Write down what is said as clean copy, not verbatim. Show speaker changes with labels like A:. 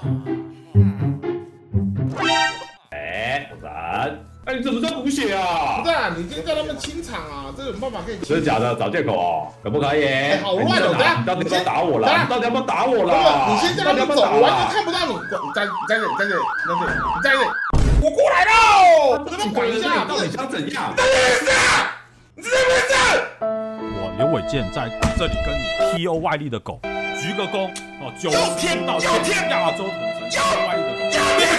A: 哎，你怎么在补血啊？
B: 不是啊，你今天叫他们清场啊，这有办法可以清。
A: 真的假的？找借口哦？可不可以？
B: 好乱哦！
A: 你到底要不要打我了？你到底要不要打我了？
B: 你先叫他们走，我完全看不到你。你在这里，我过来喽！你们管一下，
A: 到底想怎样？
B: 你这边是？
C: 我刘伟健在这里跟你 PO 外力的狗鞠个躬哦，90度到亚洲统称 PO 外力的狗。